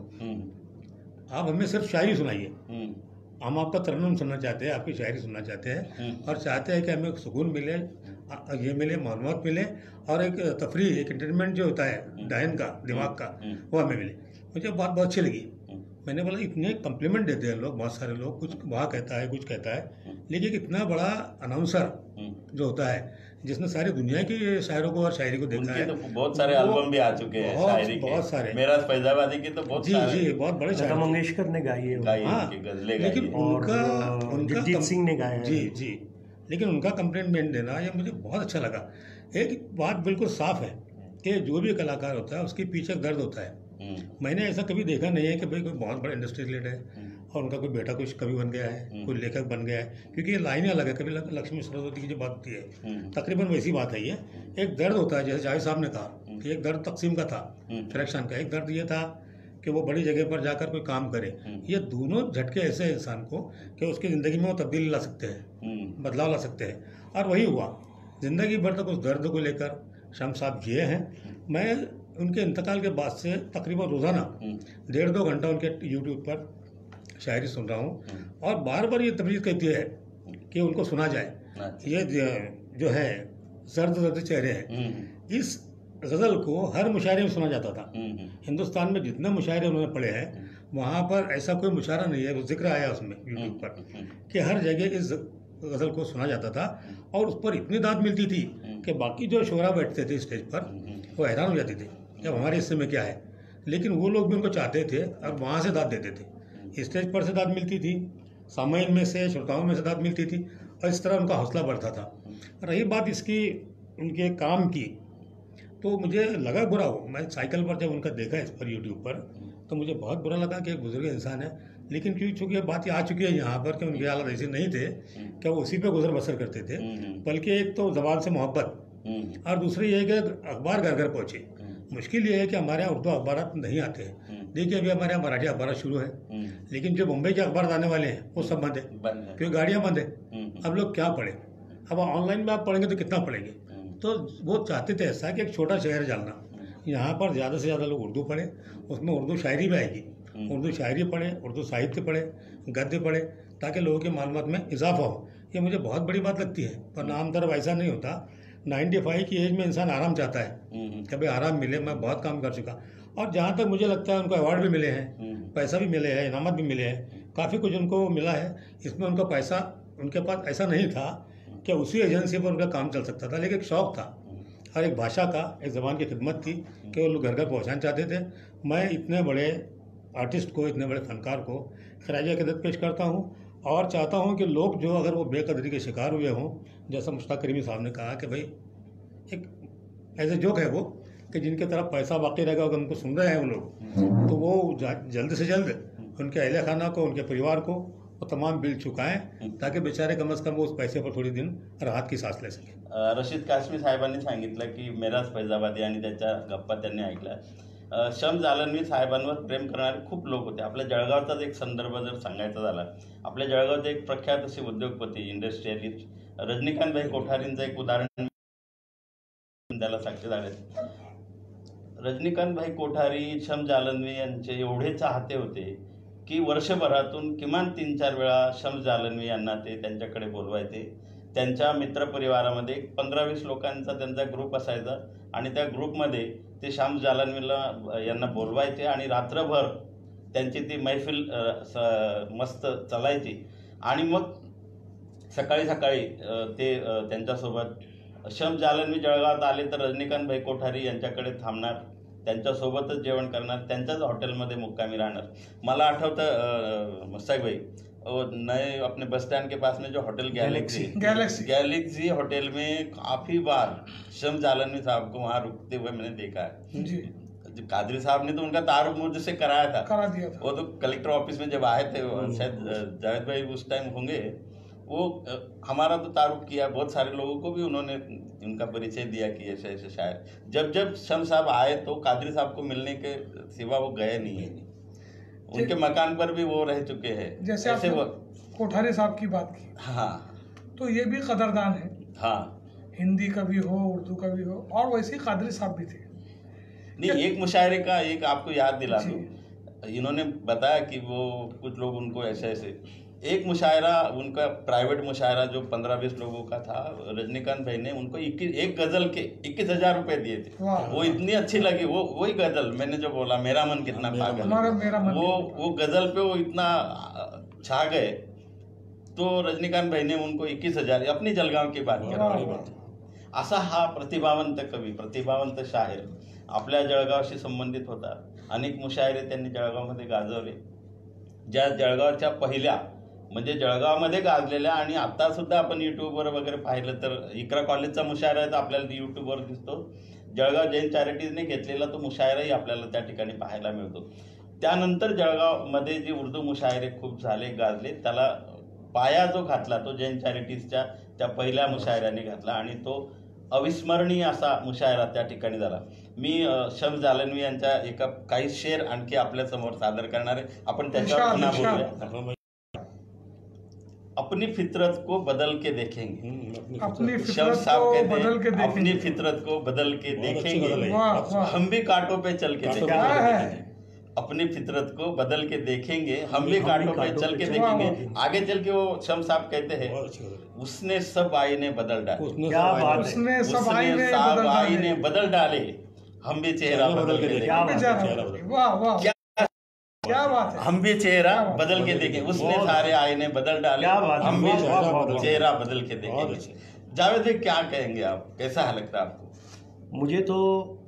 हूँ। आप हमें सिर्फ शायरी सुनाइए, हम आपका तरन्नुम सुनना चाहते हैं, आपकी शायरी सुनना चाहते हैं और चाहते हैं कि हमें सुकून मिले, ये मिले, मालूमात मिले और एक तफरीह, एक एंटरटेनमेंट जो होता है डायन का, दिमाग का, वो हमें मिले। मुझे बात बहुत अच्छी लगी। मैंने बोला इतने कम्प्लीमेंट देते हैं लोग, बहुत सारे लोग, कुछ वहाँ कहता है, कुछ कहता है, लेकिन इतना बड़ा अनाउंसर जो होता है जिसने सारी दुनिया की शायरों को और शायरी को देखा उनके है, तो बहुत सारे एल्बम भी आ चुके हैं बहुत- शायरी के। बहुत सारे। महराज फैजाबादी की तो बहुत जी सारे जी बहुत बड़े लता शायर थे। मंगेशकर ने गाई है वो। गाई हाँ, उनकी गजलें गाई लेकिन हैं। और, उनका अ, उनका जगजीत कम- सिंह ने गाया है। जी जी लेकिन उनका कंप्लेंट देना ये मुझे बहुत अच्छा लगा। एक बात बिल्कुल साफ है कि जो भी कलाकार होता है उसके पीछे दर्द होता है। हम्म, मैंने ऐसा कभी देखा नहीं है कि भाई कोई बहुत बड़ा इंडस्ट्रियलिस्ट है और उनका कोई बेटा कुछ कवि बन गया है, कोई लेखक बन गया है, क्योंकि ये लाइनें अलग है। कभी लक्ष्मी सरस्वती की जो बात होती है हम्म, तकरीबन वैसी बात है। ये एक दर्द होता है, जैसे जावेद साहब ने कहा कि एक दर्द तकसीम का था, फ्रैक्शन का। एक दर्द ये था कि वो बड़ी जगह पर जाकर कोई काम करे। ये दोनों झटके ऐसे हैं इंसान को कि उसकी ज़िंदगी में वो तब्दीली ला सकते हैं, बदलाव ला सकते हैं। और वही हुआ, ज़िंदगी भर तक उस दर्द को लेकर शम्स साहब जिए हैं। मैं उनके इंतकाल के बाद से तकरीबन रोज़ाना डेढ़ दो घंटा उनके यूट्यूब पर शायरी सुन रहा हूँ, और बार बार ये तबलीग कहती है कि उनको सुना जाए। ये जो है जर्द जर्द चेहरे हैं, इस गज़ल को हर मुशायरे में सुना जाता था। हिंदुस्तान में जितने मुशायरे उन्होंने पढ़े हैं वहाँ पर ऐसा कोई मुशायरा नहीं है, वो जिक्र आया उसमें यूट्यूब पर कि हर जगह इस गज़ल को सुना जाता था, और उस पर इतनी दाद मिलती थी कि बाकी जो शोरा बैठते थे स्टेज पर वो हैरान हो जाते थे कि हमारे हिस्से में क्या है। लेकिन वो लोग भी उनको चाहते थे और वहाँ से दाद देते थे। स्टेज पर से दाद मिलती थी, सामाइन में से, श्रोताओं में से दाद मिलती थी, और इस तरह उनका हौसला बढ़ता था। रही बात इसकी उनके काम की, तो मुझे लगा बुरा हो, मैं साइकिल पर जब उनका देखा इस पर यूट्यूब पर, तो मुझे बहुत बुरा लगा कि एक बुजुर्ग इंसान है। लेकिन क्योंकि चूँकि ये बात आ चुकी है यहाँ पर कि उनके हालात ऐसे नहीं थे कि वो उसी पे गुजर बसर करते थे, बल्कि एक तो ज़बान से मोहब्बत, और दूसरी ये कि अखबार घर घर पहुँचे। मुश्किल ये है कि हमारे यहाँ उर्दू अखबार नहीं आते हैं। देखिए अभी हमारे यहाँ मराठी अखबार शुरू है, लेकिन जो मुंबई के अखबार आने वाले हैं वो सब बंद है, क्योंकि गाड़ियाँ बंद है। अब लोग क्या पढ़ें? अब ऑनलाइन में आप पढ़ेंगे तो कितना पढ़ेंगे? तो वो चाहते थे ऐसा कि एक छोटा शहर जालना, यहाँ पर ज़्यादा से ज़्यादा लोग उर्दू पढ़ें, उसमें उर्दू शायरी भी आएगी, उर्दू शायरी पढ़ें, उर्दू साहित्य पढ़ें, गद्य पढ़ें, ताकि लोगों की मालूमात में इजाफा हो। ये मुझे बहुत बड़ी बात लगती है, पर आम तरफ ऐसा नहीं होता। नाइन्टी फाइव की एज में इंसान आराम चाहता है कि भाई आराम मिले, मैं बहुत काम कर चुका। और जहाँ तक मुझे लगता है उनको अवार्ड भी मिले हैं, पैसा भी मिले हैं, इनामत भी मिले हैं, काफ़ी कुछ उनको मिला है। इसमें उनका पैसा उनके पास ऐसा नहीं था कि उसी एजेंसी पर उनका काम चल सकता था, लेकिन एक शौक़ था, हर एक भाषा का, एक ज़बान की खिदमत थी कि वो लोग घर घर पहुँचाना चाहते थे। मैं इतने बड़े आर्टिस्ट को, इतने बड़े फनकार को खराज अक़ीदत पेश करता हूँ, और चाहता हूँ कि लोग जो अगर वो बेकदरी के शिकार हुए हों, जैसा मुश्ताक करीमी साहब ने कहा कि भाई एक ऐसे जोक है वो कि जिनके तरफ पैसा बाकी रहेगा, अगर उनको सुन रहे हैं वो लोग, तो वो जल्द से जल्द उनके अहले खाना को, उनके परिवार को वो तमाम बिल चुकाएं, ताकि बेचारे कम अज़ कम वो उस पैसे पर थोड़ी दिन राहत की सांस ले सकें। रशीद कासमी साहेबांनी सांगितलं की मेराज फैजाबादी आणि त्याच्या गप्पा त्यांनी ऐकल्या। शम्स जालनवी साहेबांवर प्रेम करणारे खूप लोक होते। आपल्या जळगावचाच एक संदर्भ जर सांगायचा झाला, आपल्या जळगावचे एक प्रख्यात असे उद्योगपती, इंडस्ट्रियलिस्ट रजनीकांतभाई कोठारींचं एक उदाहरण त्याला साक्ष झाले। रजनीकांतभाई कोठारी शम्स जालनवी यांचे एवढे चाहते होते की वर्षभरातून किमान तीन चार वेळा शम्स जालनवी यांना ते त्यांच्याकडे बोलवायचे। त्यांच्या मित्रपरिवारामध्ये पंधरा वीस लोकांचा त्यांचा ग्रुप असायचा, आणि त्या ग्रुपमध्ये ते शम्स जालनवीला यांना बोलवायचे, आणि रात्रभर त्यांची ती मैफिल मस्त चालायची। आणि मग सकाळी सकाळी ते त्यांच्यासोबत शम्स जालनवी जळगावात आले तर रजनीकांतभाई कोठारी यांच्याकडे थांबणार, त्यांच्यासोबतच जेवण करणार, त्यांच्याच हॉटेलमध्ये मुक्कामी राहणार। मला आठवतं मुश्ताक भाई, वो नए अपने बस स्टैंड के पास में जो hotel galaxy galaxy galaxy hotel में काफ़ी बार शम्स जालनवी साहब को वहाँ रुकते हुए मैंने देखा है जी। कादरी साहब ने तो उनका तारुफ मुझसे कराया था, करा दिया था। वो तो कलेक्टर ऑफिस में जब आए थे, शायद जावेद भाई उस टाइम होंगे, वो हमारा तो तारुफ किया, बहुत सारे लोगों को भी उन्होंने उनका परिचय दिया कि ऐसे ऐसे शायर। जब जब शम्स साहब आए तो कादरी साहब को मिलने के सिवा वो गए नहीं है, उनके मकान पर भी वो रह चुके हैं। जैसे ऐसे आपने वो कोठारी साहब की बात की, हाँ तो ये भी कदरदान है, हाँ, हिंदी का भी हो, उर्दू का भी हो, और वैसे ही कादरी साहब भी थे। नहीं, एक मुशायरे का एक आपको याद दिला दूं, इन्होंने बताया कि वो कुछ लोग उनको ऐसे ऐसे एक मुशायरा, उनका प्राइवेट मुशायरा जो पंद्रह बीस लोगों का था, रजनीकांत भाई ने उनको इक्कीस एक गजल के इक्कीस हजार रुपए दिए थे। वो इतनी अच्छी लगी, वो वही गजल मैंने जो बोला, मेरा मन कितना पागल, हमारा मेरा मन, वो वो गजल पे वो इतना छा गए, तो रजनीकांत भाई ने उनको इक्कीस हजार अपनी जलगाव की बात कर, असा हा प्रतिभावंत कवी, प्रतिभावंत शाहीर आपल्या जळगावशी संबंधित होता। अनेक मुशायरे त्यांनी जळगावमध्ये गाजवले, ज्या जळगावच्या पहिल्या म्हणजे जळगावमध्ये गाजलेल्या, आणि आता सुद्धा आपण यूट्यूबवर वगैरे पाहिलं तर इकरा कॉलेजचा मुशायरा आहे तर आपल्याला यूट्यूबवर दिसतो, जळगाव जैन चॅरिटीजने घेतलेला तो मुशायराही आपल्याला त्या ठिकाणी पाहायला मिळतो। त्यानंतर जळगावमध्ये जी उर्दू मुशायरे खूप झाले, गाजले, त्याला पाया जो घातला तो जैन चॅरिटीजच्या त्या पहिल्या मुशायऱ्याने घातला, आणि तो अविस्मरणीय असा मुशायरा त्या ठिकाणी झाला। मी अ, शम्स जालनवी यांच्या एका काही शेर आणखी आपल्या समोर सादर करणार आहे. आपण त्याच्यावर पुन्हा इरशाद, बोलूया. अपनी फितरत को बदल के देखेंगे. अपनी शम्स फितरत साहब को कहते बदल के हैं अपनी देखेंगे। फितरत को बदल के बहुत अच्छी देखेंगे, गजल है। वाह वाह, हम भी कांटों पे चल के कांटों पे देखेंगे. क्या है? अपनी फितरत को बदल के देखेंगे, हम भी हम भी कांटों पे कांटों चल पे के चल- देखेंगे. वाह, आगे चल के वो शम्स साहब कहते हैं बहुत अच्छी गजल है। उसने सब आईने बदल डाले, उसने क्या सब बात आए- है। उसने सब उसने आईने सब बदल आईने डाले। बदल डाले, हम भी चेहरा बदल के देखेंगे. क्या बात है, बेचारा, चेहरा बदल। वाह वाह, क्या क्या बात है। हम भी चेहरा बदल के देखेंगे, उसने बहुत- सारे आईने बदल डाले, क्या बात है, हम भी वाह, वाह, वाह, वाह। चेहरा बदल के बहुत देखेंगे. अच्छे। जावेद भाई क्या कहेंगे आप, कैसा है लगता है आपको? मुझे तो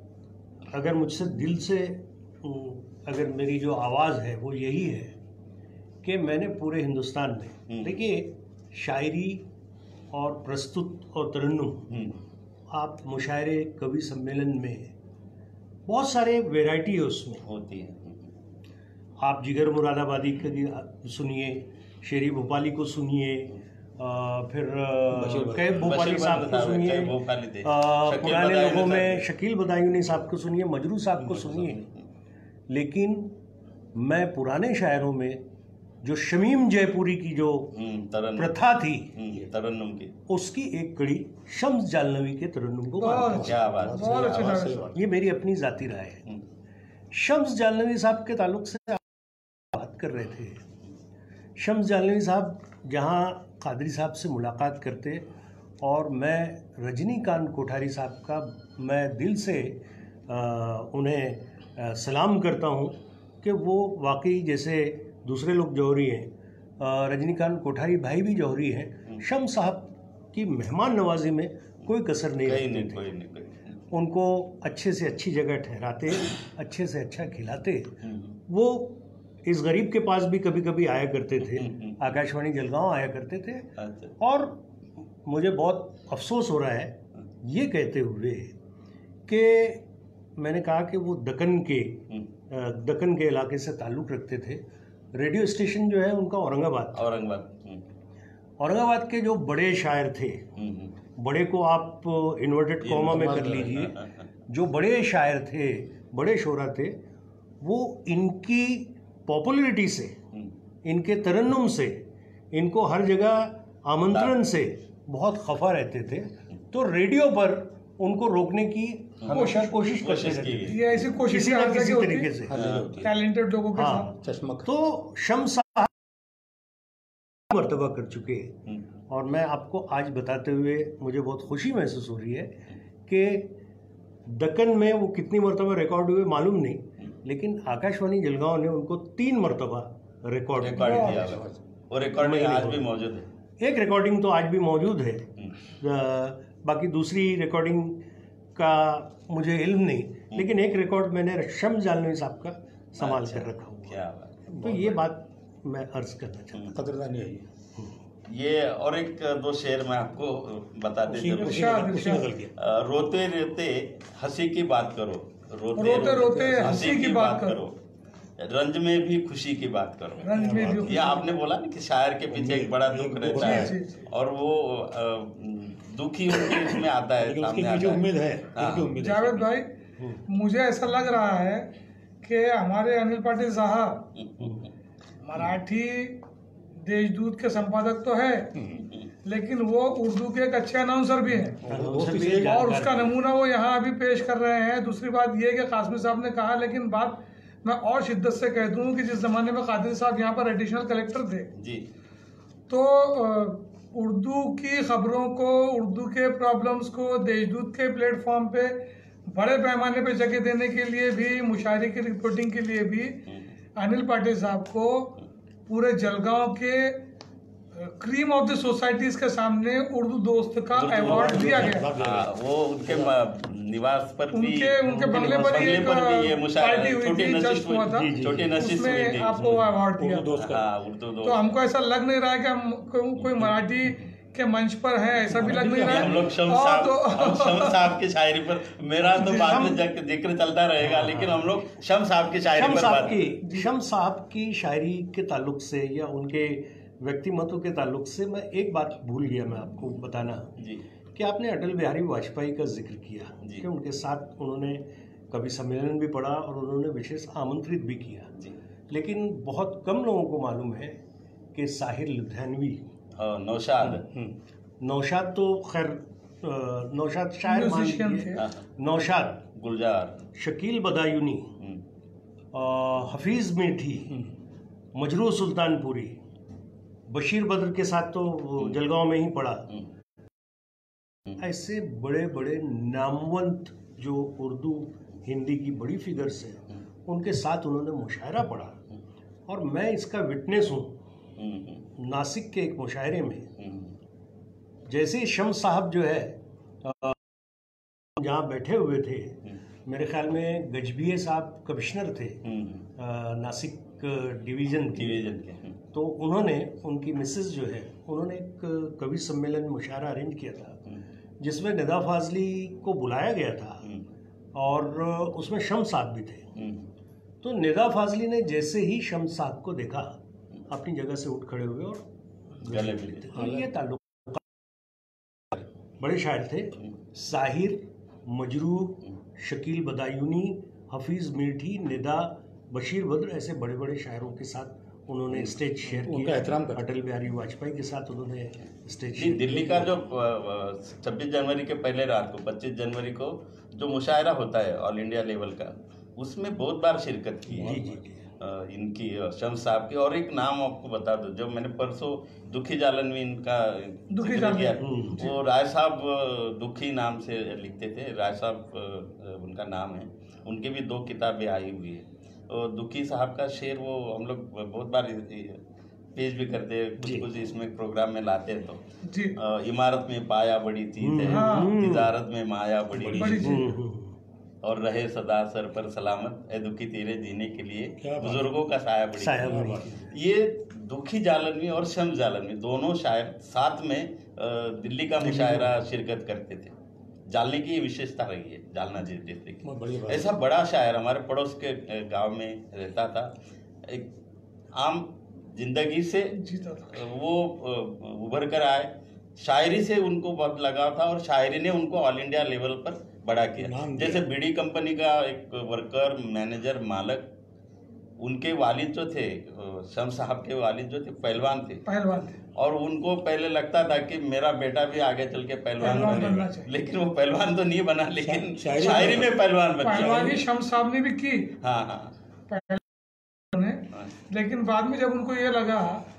अगर मुझसे दिल से उम, अगर मेरी जो आवाज़ है वो यही है कि मैंने पूरे हिंदुस्तान में, हम्म। देखिए, शायरी और प्रस्तुत और तरन्नुम, हम्म, आप मुशायरे कवि सम्मेलन में बहुत सारे वैरायटी है उसमें. होती है. आप जिगर मुरादाबादी की सुनिए, शेरी भोपाली को सुनिए, अ, फिर बशीर भाई- कैब भोपाली बशीर साहब भाई को सुनिए, कैब भोपाली थे, अ, शकील पुराने बदायूनी लोगों में साहब थे। शकील बदायूनी साहब को सुनिए, मजरू साहब को सुनिए. लेकिन मैं पुराने शायरों में जो शमीम जयपुरी की जो हम्म, तरन्नुम. प्रथा थी, हम्म, तरन्नुम की. उसकी एक कड़ी शम्स जालनवी के तरन्नुम को मानता बहुत हूँ. क्या बात है. बहुत अच्छी आवाज़ तरह सही से। बात। ये मेरी अपनी जाती राय है. हम्म, शम्स जालनवी साहब के ताल्लुक से आप बात कर रहे थे. शम्स जालनवी साहब जहाँ कादरी साहब से मुलाकात करते और मैं रजनीकांत कोठारी साहब का मैं दिल से आ, उन्हें आ, सलाम करता हूँ कि वो वाकई जैसे दूसरे लोग जौहरी हैं, आ, रजनीकांत कोठारी भाई भी जौहरी हैं, शम्स साहब की मेहमान नवाजी में कोई कसर नहीं कहीं रखते नहीं, थे. कोई नहीं, कोई नहीं. उनको अच्छे से अच्छी जगह ठहराते, अच्छे से अच्छा खिलाते. हम्म, वो इस गरीब के पास भी कभी कभी आया करते थे, हम्म। आकाशवाणी जलगांव आया करते थे. अच्छा. और मुझे बहुत अफसोस हो रहा है ये कहते हुए कि मैंने कहा कि वो दक्कन के हम्म, अ, दक्कन के इलाके से ताल्लुक़ रखते थे. रेडियो स्टेशन जो है उनका औरंगाबाद था. औरंगाबाद. हम्म, औरंगाबाद के जो बड़े शायर थे, हम्म, हम्म. बड़े को आप इन्वर्टेड कॉमा में कर लीजिए, जो बड़े शायर थे, बड़े शोरा थे, वो इनकी पॉपुलैरिटी से, हम्म, इनके तरन्नुम से, इनको हर जगह आमंत्रण से बहुत खफा रहते थे. तो रेडियो पर उनको रोकने की हमेशा कोशिश करते कोशिश की रहते थे, गई. ये ऐसी कोशिश किसी न किसी तरीके से. टैलेंटेड लोगों के हाँ. साथ चश्मक तो शम्स साहब मर्तबा कर चुके हैं. हम्म, और मैं आपको आज बताते हुए मुझे बहुत खुशी महसूस हो रही है कि दक्कन में वो कितनी मरतबा रिकॉर्ड हुए मालूम नहीं, लेकिन आकाशवाणी जलगांव ने उनको तीन मरतबा रिकॉर्ड रिकॉर्ड किया. किया हुआ है. वो रिकॉर्डिंग आज भी मौजूद है. एक रिकॉर्डिंग तो आज भी मौजूद है, हम्म, अ, बाकी दूसरी रिकॉर्डिंग का मुझे इल्म नहीं, लेकिन एक रिकॉर्ड मैंने शम्स जालनवी साहब का संभाल अच्छा, कर रखा हुआ. क्या बात है. तो ये बात मैं अर्ज करना चाहता हूँ. कदरदानी है ये। ये और एक दो शेर मैं आपको बता उसी देता हूँ. उसी इरशाद, उसी इरशाद। गजल की। अ, रोते रोते हंसी की बात करो, रोते रोते हंसी की बात करो, रंज में भी खुशी की बात करो. रंज में भी ये आपने बोला ना कि शायर के पीछे एक बड़ा दुख रहता है, जी, जी। और वो अ, दुखी उनके इसमें आता है, लेकिन उसके सामने पीछे आता है. उम्मीद है हाँ। उनकी उम्मीद है। जावेद भाई, मुझे ऐसा लग रहा है कि हमारे अनिल पाटिल साहब मराठी देशदूत के संपादक तो है, लेकिन वो उर्दू के एक अच्छे अनाउंसर भी हैं, उनसे भी एक और जानकार उसका है. नमूना वो यहाँ अभी पेश कर रहे हैं. दूसरी बात ये कि कासमी साहब ने कहा, लेकिन बात मैं और शिद्दत से कह दूं कि जिस ज़माने में कादरी साहब यहाँ पर एडिशनल कलेक्टर थे, जी. तो अ, उर्दू की खबरों को, उर्दू के प्रॉब्लम्स को देशदूत के प्लेटफॉर्म पे बड़े पैमाने पे जगह देने के लिए भी, मुशायरे की रिपोर्टिंग के लिए भी अनिल पाटिल साहब को पूरे जलगांव के क्रीम ऑफ द सोसाइटीज के सामने उर्दू दोस्त का अवार्ड दिया गया. हाँ, वो उनके म- निवास पर भी, उनके उनके बंगले पर ही बंगले एक पर भी ये मुशायरा, पार्टी हुई छोटी थी, नशिश जश्न हुआ था, हुई, छोटी नशिश हुई उसमें थी. आपको वो अवार्ड दिया. उर्दू दोस्त का। हाँ, उर्दू तो दोस्त. हमको ऐसा लग नहीं रहा है कि हम को, कोई मराठी के मंच पर है, ऐसा भी लग नहीं रहा है. हम लोग शम्स और साहब, तो हम शम्स साहब की शायरी पर, मेरा तो बाद में जक- जिक्र चलता रहेगा, लेकिन हम लोग शम्स साहब की शायरी शम्स पर साहब बात. की शम्स साहब की शायरी के ताल्लुक से या उनके व्यक्तिमत्व के ताल्लुक से मैं एक बात भूल गया मैं आपको बताना, जी. कि आपने अटल बिहारी वाजपेयी का जिक्र किया जी। कि उनके साथ उन्होंने कवि सम्मेलन भी पढ़ा और उन्होंने विशेष आमंत्रित भी किया। जी। लेकिन बहुत कम लोगों को मालूम है कि साहिर लुधियानवी, हाँ, नौशाद, नौशाद तो खैर अ, नौशाद शायर मान म्यूजिशियन लीजिए, थे। नौशाद, गुलजार, शकील बदायूनी, हम्म, अ, हफीज़ मीठी, मजरू सुल्तानपुरी, बशीर बद्र के साथ तो वो जलगांव में ही पढ़ा। ऐसे बड़े बड़े नामवंत जो उर्दू हिंदी की बड़ी फिगर्स हैं, उनके साथ उन्होंने मुशायरा पढ़ा। और मैं इसका विटनेस हूँ। हम्म, नासिक के एक मुशायरे में हम्म, जैसे ही शम्स साहब जो है अ, जहाँ बैठे हुए थे, मेरे ख्याल में गजबिये साहब कमिश्नर थे हम्म, अ, नासिक डिवीज़न के। डिवीजन के, हम्म, तो उन्होंने, उनकी मिसेस जो है, उन्होंने एक कवि सम्मेलन मुशायरा अरेंज किया था जिसमें निदा फाजली को बुलाया गया था और उसमें शम्स साहब भी थे। हम्म, तो निदा फाजली ने जैसे ही शम्स साहब को देखा, अपनी जगह से उठ खड़े हुए और गले मिले। तो ये ताल्लुक, बड़े शायर थे साहिर, मजरू, शकील बदायूनी, हफीज़ मीठी, निदा, बशीर बद्र, ऐसे बड़े बड़े शायरों के साथ उन्होंने स्टेज शेयर उनका किया। एहतराम करते। अटल बिहारी वाजपेयी के साथ उन्होंने स्टेज जी, शेयर दिल्ली का जो छब्बीस जनवरी के पहले रात को, पच्चीस जनवरी को जो मुशायरा होता है ऑल इंडिया लेवल का, उसमें बहुत बार शिरकत की है। जी जी जी। अ, इनकी अ, शम्स साहब की। और एक नाम आपको बता दो, जब मैंने परसों दुखी जालनवी इनका दुखी जिक्र जालनवी, किया, हम्म, वो राय साहब अ, दुखी नाम से लिखते थे। राय साहब अ, उनका नाम है। उनकी भी दो किताबें आई हुई है। और दुखी साहब का शेर वो हम लोग बहुत बार पेश भी करते हैं, कुछ जी। कुछ इसमें प्रोग्राम में लाते हैं। तो जी, अ, इमारत में पाया बड़ी चीज है, हाँ। तिजारत में माया बड़ी बड़ी चीज है, हम्म, हम्म, और रहे सदा सर पर सलामत, ए दुखी तेरे जीने के लिए क्या बात। बुजुर्गों का साया बड़ी साया चीज है। बड़ी। ये दुखी जालनवी और शम्स जालनवी दोनों शायर साथ में अ, दिल्ली का मुशायरा शिरकत करते थे। जालने की विशेषता रही है, जालना डिस्ट्रिक्ट की। बहुत बढ़िया बात। ऐसा बड़ा शायर हमारे पड़ोस के अ, गांव में रहता था। एक आम जिंदगी से जीता था। वो अ, उभर कर आए। शायरी से उनको बहुत लगाव था और शायरी ने उनको ऑल इंडिया लेवल पर बड़ा किया। नाम दिया। जैसे बीड़ी कंपनी का एक वर्कर, मैनेजर, मालक, उनके वालिद जो थे, अ, शम्स साहब के वालिद जो थे पहलवान थे, पहलवान थे। और उनको पहले लगता था कि मेरा बेटा भी आगे चल के पहलवान पहलवान बनना बनेगा, चाहिए। लेकिन वो पहलवान तो नहीं बना, लेकिन शा- शायरी शायरी में पहलवान बन गया। पहलवानी शम्स साहब ने भी की हाँ हाँ पहलवान ने, हाँ। लेकिन बाद में जब उनको ये लगा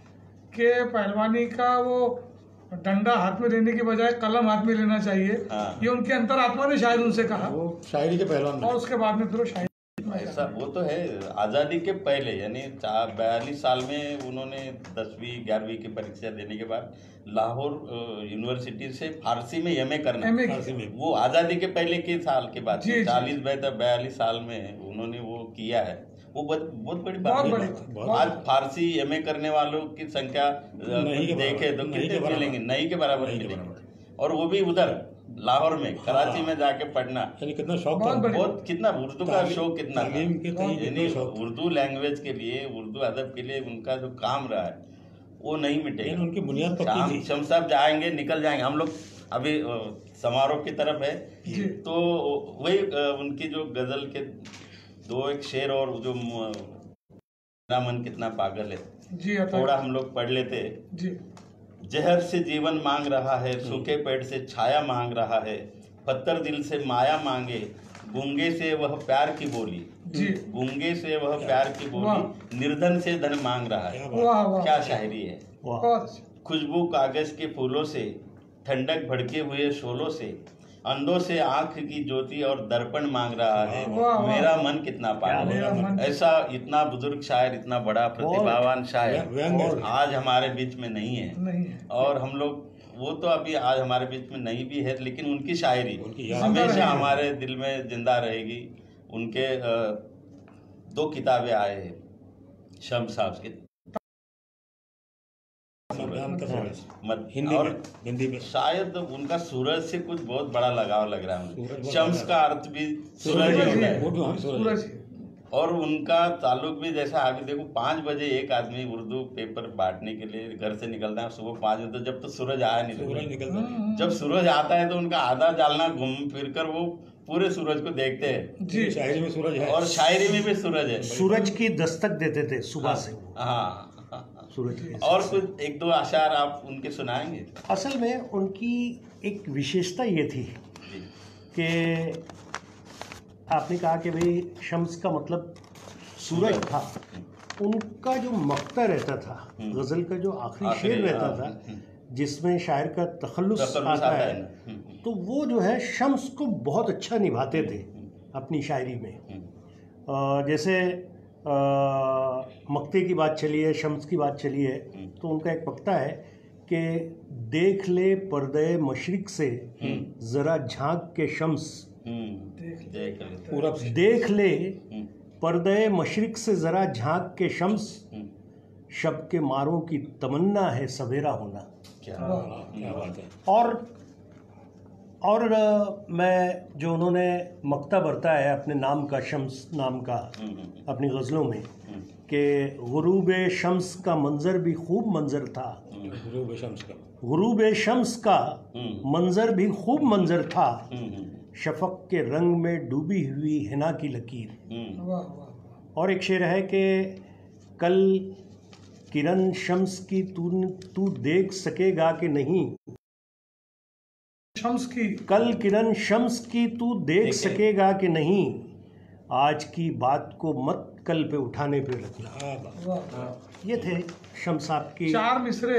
कि पहलवानी का वो डंडा हाथ में लेने के बजाय कलम हाथ में लेना चाहिए, हाँ। ये उनके अंतरात्मा ने शायद उनसे कहा, वो शायरी के पहलवान और बने। उसके बाद में फिर वो शायद ऐसा वो तो है। आज़ादी के पहले यानी बयालीस साल में उन्होंने दसवीं ग्यारहवीं की परीक्षा देने के बाद लाहौर अ, यूनिवर्सिटी से फारसी में एमए करना, एमए फारसी में। वो आज़ादी के पहले के साल के बाद जी, जी। चालीस बयालीस साल में उन्होंने वो किया है। वो बहुत बहुत बड़ी बात बहुत है। बड़ी बात। आज फारसी एमए करने वालों की संख्या अ, नहीं के देखे बराबर, तो नहीं कितने के बराबर। मिलेंगे? नहीं के बराबर नहीं के मिलेंगे। बराबर। और वो भी उधर लाहौर में, कराची में जाके पढ़ना, यानी कितना शौक बहुत था। बड़ी- बहुत कितना उर्दू का तालीम- शौक कितना था। तालीम के कहीं यानी कितना शौक था। उर्दू लैंग्वेज के लिए, उर्दू अदब के लिए उनका जो काम रहा है वो नहीं मिटेगा। यानी उनकी बुनियाद पक्की शाम थी। शम्स साहब जाएंगे, निकल जाएंगे। हम लोग अभी अ, समारोह की तरफ है, जी। तो वही अ, उनकी जो गजल के दो एक शेर और जो म- मेरा मन कितना पागल है, जी अता थोड़ा हम लोग पढ़ लेते। जी जहर से जीवन मांग रहा है, सूखे पेड़ से छाया मांग रहा है, पत्थर दिल से माया मांगे, गूंगे से वह प्यार की बोली, जी गूंगे से वह प्यार की वाह। बोली, निर्धन से धन मांग रहा क्या है। बात। वाह वाह क्या शायरी है। वाह। बहुत अच्छा। खुशबू कागज के फूलों से, ठंडक भड़के हुए शोलों से, अंधों से आंख की ज्योति और दर्पण मांग रहा है, वाह, वाह। मेरा मन कितना पागल मेरा है। मन- ऐसा इतना बुजुर्ग शायर, इतना बड़ा प्रतिभावान शायर व्यंग है। आज हमारे बीच में नहीं है। नहीं है। और हम लोग, वो तो अभी आज हमारे बीच में नहीं भी है, लेकिन उनकी शायरी उनकी याद जिंदा हमेशा रहेगी। हमारे दिल में जिंदा रहेगी। उनके अ, दो किताबें आए हैं शम्स साहब की, मध्याह्न का सूरज। मत- हिंदी और में हिंदी में शायद उनका सूरज से कुछ बहुत बड़ा लगाव लग रहा है सूरज मुझे। बहुत शम्स बड़ा का अर्थ भी सूरज सूरज ही ही होता है। है। वो भी हाँ, सूरज सूरज है। ही। और उनका ताल्लुक भी जैसा आगे देखो, पाँच बजे एक आदमी उर्दू पेपर बांटने के लिए घर से निकलता है सुबह पाँच बजे, तो जब तो सूरज आया नहीं सूरज था। निकलता है। हम्म, जब सूरज आता है तो उनका आधा जालना घूम फिर कर वो पूरे सूरज को देखते हैं जी शायरी में सूरज है और शायरी में भी सूरज है। सूरज की दस्तक देते थे सुबह से। हाँ, सूरज की और कुछ एक दो अशार आप उनके सुनाएंगे? असल में उनकी एक विशेषता ये थी कि आपने कहा कि भाई शम्स का मतलब सूरज था, उनका जो मक्ता रहता था, गज़ल का जो आखिरी शेर रहता था जिसमें शायर का तखल्लुस तखल्लुस आता आता है, है तो वो जो है शम्स को बहुत अच्छा निभाते थे अपनी शायरी में। अ, जैसे आ, मक्ते की बात चली है, शम्स की बात चली है, तो उनका एक मक्ता है कि देख ले पर्दे मशरिक से ज़रा झांक के शम्स, देख देख ले पूरब से देख ले पर्दे मशरिक से ज़रा झांक के शम्स, शब के मारों की तमन्ना है सवेरा होना। क्या क्या बात है। और और अ, मैं जो उन्होंने मक्ता बरता है अपने नाम का, शम्स नाम का, अपनी गज़लों में, कि गुरूब शम्स का मंज़र भी खूब मंज़र था, गुरूब शम्स का गुरूब शम्स का मंज़र भी खूब मंज़र था, शफक के रंग में डूबी हुई हिना की लकीर। वाह वाह। और एक शेर है कि कल किरण शम्स की तू तू देख सकेगा कि नहीं, शम्स की कल किरण शम्स की तू देख सकेगा कि नहीं, आज की बात को मत कल पे उठाने पे रखना। हाँ बात। वाह। ये थे शम्स साहब की। चार मिसरे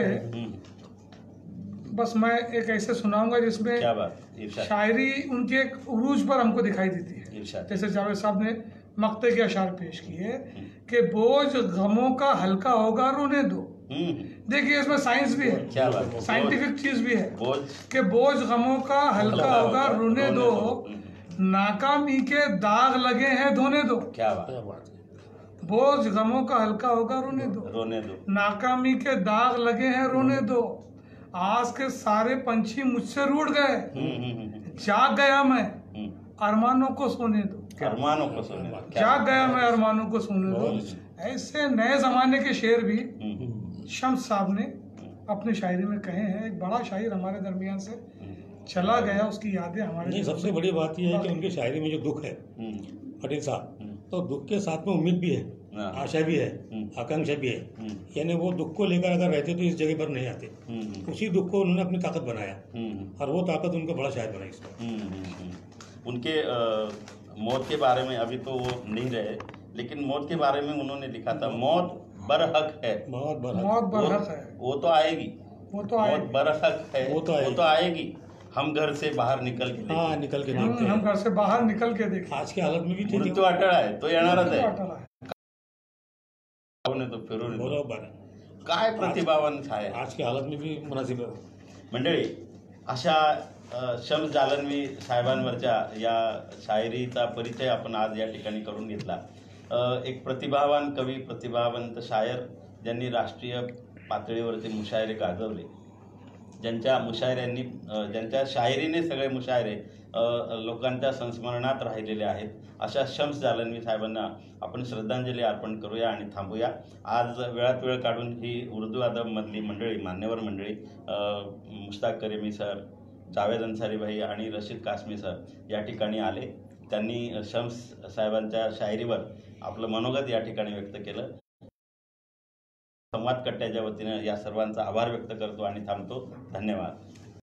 बस मैं एक ऐसे सुनाऊंगा जिसमें क्या बात, इरशाद शायरी उनके एक उरूज पर हमको दिखाई देती है। इरशाद। जैसे जावेद साहब ने मक्ते के अशार पेश किए कि बोझ गमों का हल्का होगा रोने दो। देखिए इसमें साइंस भी है, क्या बात, साइंटिफिक चीज भी है बोझ कि बोझ गमों का हल्का होगा रोने दो, नाकामी के दाग लगे हैं धोने दो। क्या बात, क्या बात है। बोझ गमों का हल्का होगा रोने दो, रोने दो। नाकामी के दाग लगे हैं रोने दो, आज के सारे पंछी मुझसे रूठ गए, जाग गया मैं अरमानों को सोने दो, अरमानों को सोने दो। क्या जाग गया मैं अरमानों को सोने दो। ऐसे नए जमाने के शेर भी शम्स साहब ने अपनी शायरी में कहे हैं। एक बड़ा शायर हमारे दरमियान से चला गया, उसकी यादें हमारे नहीं, सबसे बड़ी बात यह है कि उनकी शायरी में जो दुख है पटेल साहब, तो दुख के साथ में उम्मीद भी है, आशा भी है, आकांक्षा भी है। यानी वो दुख को लेकर अगर रहते तो इस जगह पर नहीं आते, उसी दुख को उन्होंने अपनी ताकत बनाया और वो ताकत उनको बड़ा शायर बनाई इसको। उनके अ, मौत के बारे में अभी तो वो नहीं रहे, लेकिन मौत के बारे में उन्होंने लिखा था, मौत बरहक है, बहुत बड़ा मौत वो, बरहक है, वो तो आएगी, वो तो मौत आएगी, बरहक है, वो तो आएगी। वो तो आएगी, हम घर से बाहर निकल के हाँ देखें। निकल के हम देखते हम हैं। घर से बाहर निकल के देखें। आज के हालत में भी ठीक मृत्यू अटळ आहे, तो येणारच आहे, अटल आहे। जाऊन येतो, फिरून येतो. बरोबर आहे। काय प्रतिभावान आहे. आज के हालत में भी मुनासिब है। मंडळी, अशा अ, शम्स जालनवी साहेबांवरच्या या शायरीचा परिचय आपण आज या ठिकाणी करून घेतला। अ, एक प्रतिभावान कवी, प्रतिभावंत शायर, ज्यांनी राष्ट्रीय पातळीवरती मुशायरे गाजवले, ज्यांच्या मुशायऱ्यांनी अ, ज्यांच्या शायरीने सगळे मुशायरे अ, लोकांच्या संस्मरणात राहिलेले आहेत, अशा शम्स जालनवी साहेबांना आपण श्रद्धांजली अर्पण करूया आणि थांबूया। आज वेळात वेळ काढून ही उर्दू अदबमधली मंडळी, मान्यवर मंडळी, अ, मुश्ताक करीमी सर, जावेद अन्सारी भाई आणि रशीद कासमी सर या ठिकाणी आले। त्यांनी शम्स साहेबांच्या शायरीवर आपलं मनोगत या ठिकाणी व्यक्त केलं। संवाद कट्ट्याच्या वतीनं या सर्वांचा आभार व्यक्त करतो आणि थांबतो। धन्यवाद।